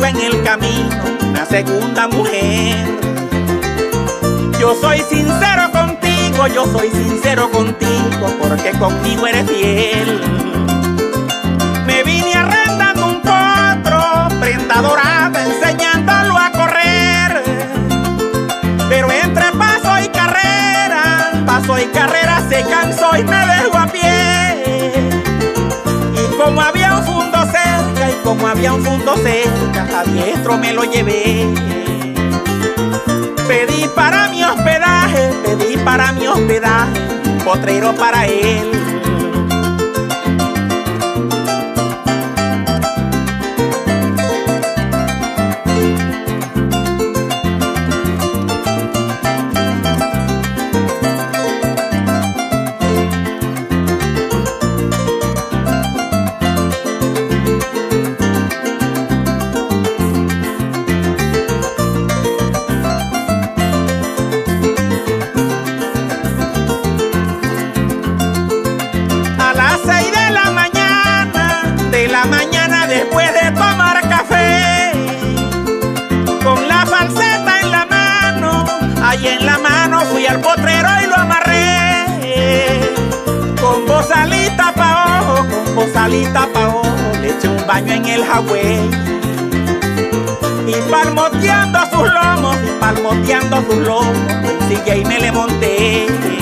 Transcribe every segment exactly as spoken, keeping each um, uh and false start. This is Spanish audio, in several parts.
en el camino una segunda mujer. Yo soy sincero contigo, yo soy sincero contigo, porque conmigo eres fiel. Me vine arrendando un potro, prenda dorada, enseñándolo a correr. Pero entre paso y carrera, paso y carrera se cansó y me dejó a pie. Y como había un fundo cerca, y como había un fundo cerca, a diestro me lo llevé. Pedí para mi hospedaje, pedí para mi hospedaje, un potrero para él. Mañana después de tomar café, con la falseta en la mano, ahí en la mano fui al potrero y lo amarré. Con bozalita pa' ojo, con bozalita pa' ojo, le eché un baño en el jagüey. Y palmoteando sus lomos, y palmoteando sus lomos, sigue y me le monté.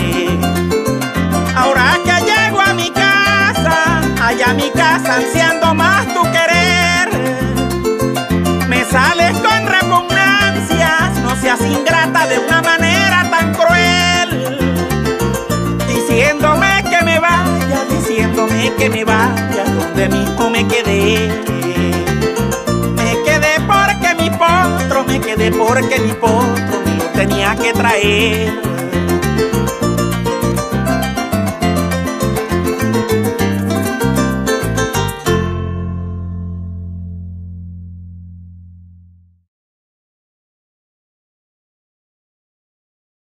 Ahora que llego a mi casa, allá a mi casa ansiando más tu querer, me sales con repugnancias, no seas ingrata de una manera tan cruel, diciéndome que me vaya, diciéndome que me vaya, donde mismo me quedé. Me quedé porque mi potro, me quedé porque mi potro me lo tenía que traer.